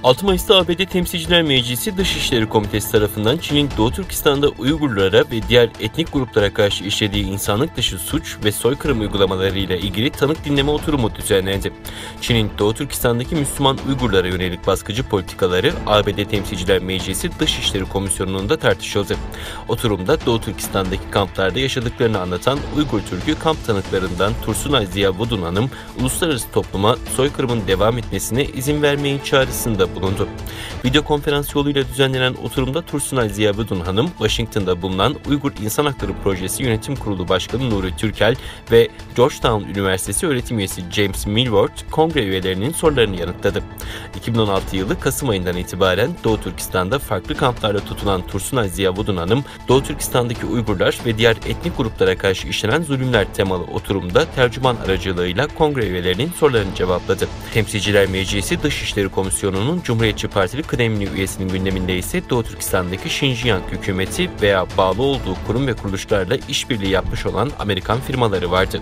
6 Mayıs'ta ABD Temsilciler Meclisi Dışişleri Komitesi tarafından Çin'in Doğu Türkistan'da Uygurlara ve diğer etnik gruplara karşı işlediği insanlık dışı suç ve soykırım uygulamalarıyla ilgili tanık dinleme oturumu düzenlendi. Çin'in Doğu Türkistan'daki Müslüman Uygurlara yönelik baskıcı politikaları ABD Temsilciler Meclisi Dışişleri Komisyonu'nda tartışıldı. Oturumda Doğu Türkistan'daki kamplarda yaşadıklarını anlatan Uygur Türk'ü kamp tanıklarından Tursunay Ziya Vudun Hanım, uluslararası topluma soykırımın devam etmesine izin vermeyin çağrısında bulundu. Video konferans yoluyla düzenlenen oturumda Tursunay Ziya Vudun Hanım, Washington'da bulunan Uygur İnsan Hakları Projesi Yönetim Kurulu Başkanı Nuri Türkel ve Georgetown Üniversitesi öğretim üyesi James Milward, kongre üyelerinin sorularını yanıtladı. 2016 yılı Kasım ayından itibaren Doğu Türkistan'da farklı kamplarda tutulan Tursunay Ziya Vudun Hanım, Doğu Türkistan'daki Uygurlar ve diğer etnik gruplara karşı işlenen zulümler temalı oturumda tercüman aracılığıyla kongre üyelerinin sorularını cevapladı. Temsilciler Meclisi Dışişleri Komisyonu'nun Cumhuriyetçi Partili kıdemli üyesinin gündeminde ise Doğu Türkistan'daki Şinjiyang hükümeti veya bağlı olduğu kurum ve kuruluşlarla işbirliği yapmış olan Amerikan firmaları vardı.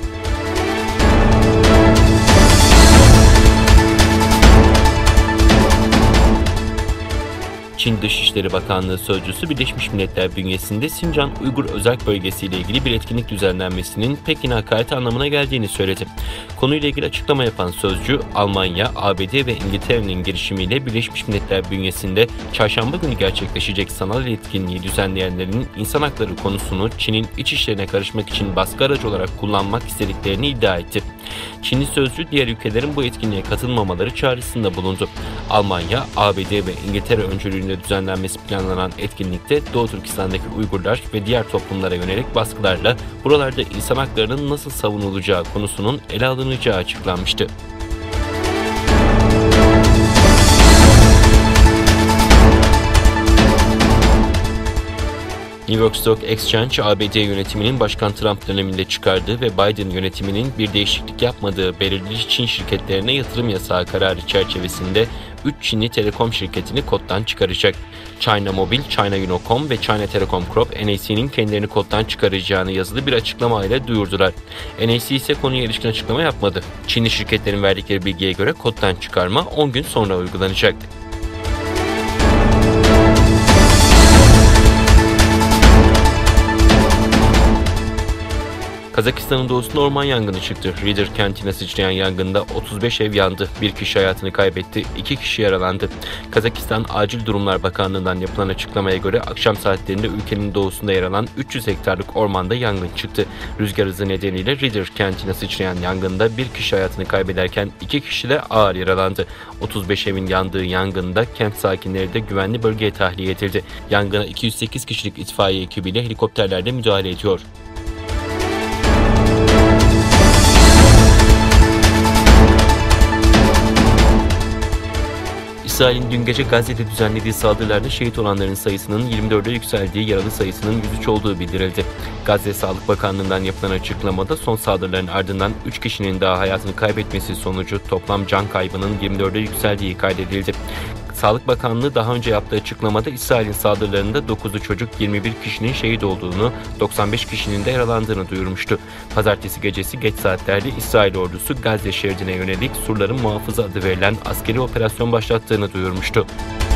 Çin Dışişleri Bakanlığı Sözcüsü Birleşmiş Milletler bünyesinde Sincan Uygur Özerk Bölgesi ile ilgili bir etkinlik düzenlenmesinin Pekin'e hakaret anlamına geldiğini söyledi. Konuyla ilgili açıklama yapan sözcü, Almanya, ABD ve İngiltere'nin girişimiyle Birleşmiş Milletler bünyesinde çarşamba günü gerçekleşecek sanal etkinliği düzenleyenlerin insan hakları konusunu Çin'in iç işlerine karışmak için baskı aracı olarak kullanmak istediklerini iddia etti. Çinli sözcü diğer ülkelerin bu etkinliğe katılmamaları çağrısında bulundu. Almanya, ABD ve İngiltere öncülüğünde düzenlenmesi planlanan etkinlikte Doğu Türkistan'daki Uygurlar ve diğer toplumlara yönelik baskılarla buralarda insan haklarının nasıl savunulacağı konusunun ele alınacağı açıklanmıştı. New York Stock Exchange, ABD yönetiminin Başkan Trump döneminde çıkardığı ve Biden yönetiminin bir değişiklik yapmadığı belirli Çin şirketlerine yatırım yasağı kararı çerçevesinde 3 Çinli telekom şirketini koddan çıkaracak. China Mobile, China Unicom ve China Telecom Corp, NAC'nin kendilerini koddan çıkaracağını yazılı bir açıklamayla duyurdular. NAC ise konuya ilişkin açıklama yapmadı. Çinli şirketlerin verdikleri bilgiye göre koddan çıkarma 10 gün sonra uygulanacak. Kazakistan'ın doğusunda orman yangını çıktı. Rider kentine sıçrayan yangında 35 ev yandı. Bir kişi hayatını kaybetti, 2 kişi yaralandı. Kazakistan Acil Durumlar Bakanlığı'ndan yapılan açıklamaya göre akşam saatlerinde ülkenin doğusunda yer alan 300 hektarlık ormanda yangın çıktı. Rüzgar hızı nedeniyle Rider kentine sıçrayan yangında bir kişi hayatını kaybederken 2 kişi de ağır yaralandı. 35 evin yandığı yangında kent sakinleri de güvenli bölgeye tahliye edildi. Yangına 208 kişilik itfaiye ekibiyle helikopterlerle müdahale ediyor. İsrail'in dün gece Gazze'de düzenlediği saldırılarda şehit olanların sayısının 24'e yükseldiği, yaralı sayısının 103 olduğu bildirildi. Gazze Sağlık Bakanlığı'ndan yapılan açıklamada son saldırıların ardından 3 kişinin daha hayatını kaybetmesi sonucu toplam can kaybının 24'e yükseldiği kaydedildi. Sağlık Bakanlığı daha önce yaptığı açıklamada İsrail'in saldırılarında 9'u çocuk, 21 kişinin şehit olduğunu, 95 kişinin de yaralandığını duyurmuştu. Pazartesi gecesi geç saatlerde İsrail ordusu Gazze şeridine yönelik Surların Muhafızı adı verilen askeri operasyon başlattığını duyurmuştu.